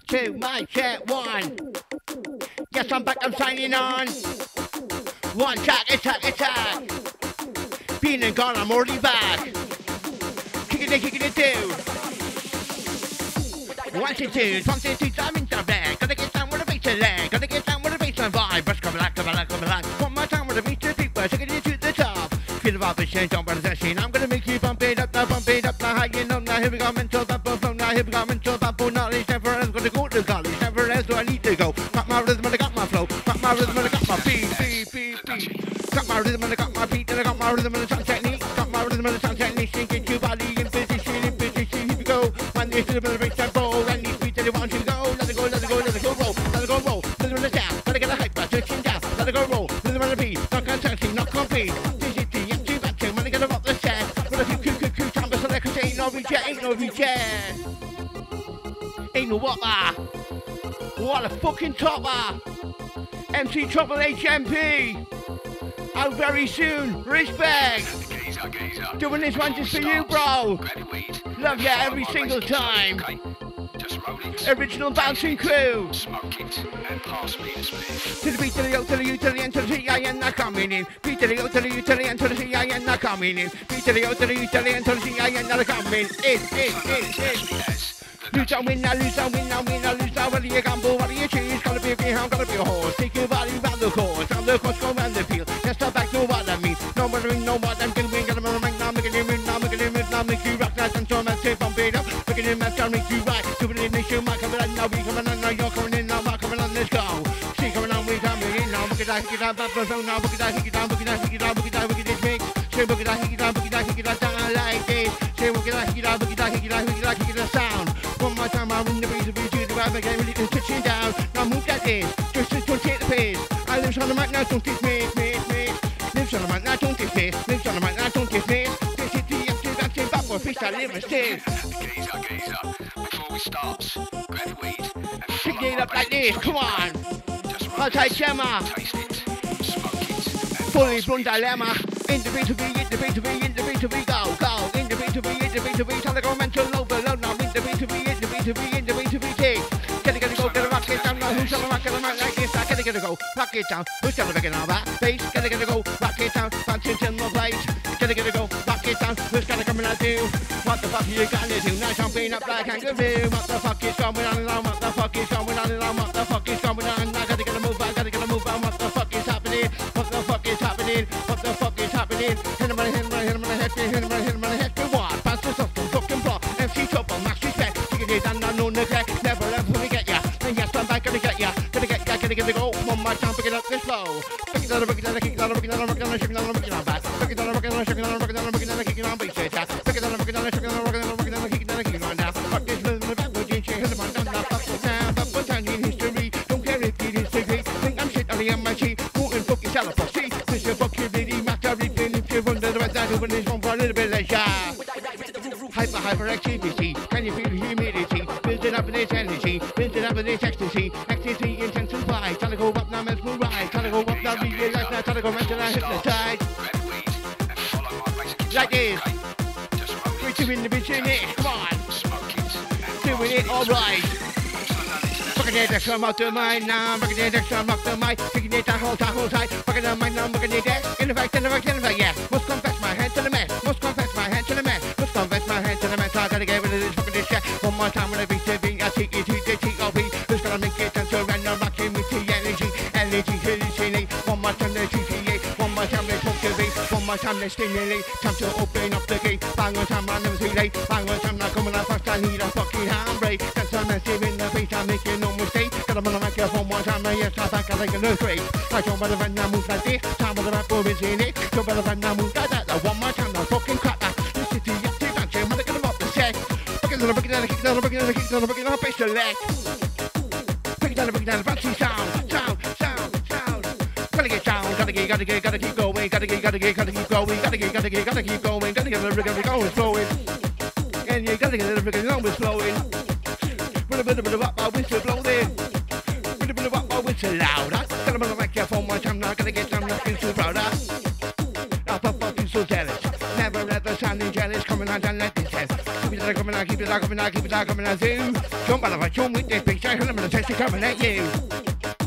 2, mic check 1. Yes, I'm back, I'm signing on. One attack. Been and gone, I'm already back. Kicking it, 2. 1 to 2, 1 to 2, I'm in the bag. Gotta get down with a bass and leg. Gotta get down with a bass and vibe. Brush come back. One more time with a beat to people, taking it to the top. Feel the vibration, don't bother the scene. I'm gonna make you bump it up now, high and up now. Here we go, mental bubble flow now. Here we go, mental bubble knowledge. Never else gonna go to college. Never else do I need to go. Got my rhythm and I got my flow. Got my rhythm and I got my beat. Got my rhythm and I got my beat. And I got my rhythm and the sound technique. Got my rhythm and the sound technique. Get your body in position. Here we go. When you feel the bass and roll. And these beats that you want to go. Let it go, roll. Let it go, roll. Rhythm and the sound. Gotta get a hype, but switching down. Let it go, roll. Rhythm and the beat. Not contesting, not compete. This is the empty vacuum. When I get up the set. With a few time, so like I say, ain't no reject. Ain't no whopper. What a fucking topper. MC Trouble HMP. Out very soon. Respect. Doing this one just for you, bro. Love ya every single time. Original bouncing crew. To the beat, to the O, to the U, to the N, to the C-I-N, not coming in. Beat to the O, to the U, to the N, to the C-I-N, not coming in. Beat to the O, to the U, to the N, to the C-I-N, not coming in. Lose, I win, I lose, what do you gamble, what do you choose? Gotta be a greyhound, gotta be a horse. Take your body round the course, round the course, go round the field. Just stop back, know what I mean. Know what I mean, know what I'm doing. Gotta make now, make it in, now make you rock, now and so much, bump it up. Make it in, man, start make you right. Do it in, make you might come in, now we coming on, now you're coming in, now we're coming on, let's go. See, coming on, we coming in, now look at that, hit it down, now look at that, hit it down, look at this mix. Say, look at that, hit it down, down like this. Say, look at that, hit it down, sound. One more time, I'm in the beat, do the rap again, really touching down. Now move like this, just don't take the piss. I live on the mic now, don't dismiss. Live on the mic now, don't dismiss. This is the empty vacuum bubble, freestyle lyricist. Geezer, before we start, grab weed. Pick it up like this, come on. I'll take Gemma. Taste it, smoke it. Fully blown dilemma. In the beat to be, go. In the beat to be, tell the go mental overload. Now in the beat to be, take. Gotta go, gotta rock it down. Now who's gonna rock it like this? I gotta go, rock it down. Who's gonna make it on that bass? Gotta go, rock it down. Bouncing till no place. Gotta go, rock it down. Who's gonna come and do? What the fuck are you gonna do? Now jumping up like kangaroo. What the fuck is going on? What the fuck is going on? What the fuck is going on? I gotta move on. What the fuck is happening? What the fuck is happening? Hit him on the head. Go on. Bounce this up, fucking block. MC Trouble, max respect. Taking it down, no neglect. Never ever gonna get ya. And yes, I'm back, gonna get ya. Gotta go. One more time, pick it up this flow. Pick it up, kick it on, shake it on, back. Pick it on, shake it on, kick it on, bass it down. Pick it on, shake it on, kick it on down. Fuck this little back, we're doing shit, hit him on down, bubble down in history. Don't care if it is degree. Think I'm shit on the MIT. Wouldn't fucking sell a pussy. Mr. Fucking really matter, if you wonder what that open is one for a little bit like that. Hyperactivity, can you feel the humidity? Building up in this energy, building up in this ecstasy. Ecstasy intensifies, trying to go up now, mesmerize. Trying to go up now, realize now, trying to go mental and hypnotize. Like this. We're doing the bitch in it, come on. Doing it alright. Fucking it, that's come out the mind now. Fucking it, that's come out the mind. Taking it, that whole tight. Fucking the mind now, fucking it, in the fact, yeah. Must confess my hand to the man. I gotta get rid of this fucking shit. One more time when I beat the beat, I take it to the T.O.P. Who's gonna make it until I'm not rocking with the energy, hallucinate. One more time they TTA, one more time they talk to me, one more time they stimulate. Time to open up the gate. Bang on time, I'm never too late. Bang on time, not coming out first. I need a fucking handbrake. That's a massive in the face. I'm making no mistake. Got them on the microphone one time, now yes, I'm back like an earthquake. I don't bother when I move like this. Time with the rap boy is in it. Don't bother when I move like that. One more time, now fucking crap. This is the empty vacuum. I'm gonna up the set. Kick it on, bass select. Pick it down, bouncy sound. Gotta get down, gotta keep going, gotta keep going, gotta get the rhythm going, flowing. And you gotta get the rhythm going, flowing. With a bit of up, my whistle blowing. With a bit of up, my whistle louder. Gotta make a microphone one time now, gotta get down, not feel too prouder. I'm so jealous, never ever sounding jealous, coming out and let this test. Coming now, keep it loud, coming now, keep it loud, coming now, zoo. Jump out of a jump with this big shake, I'm gonna test it coming at you.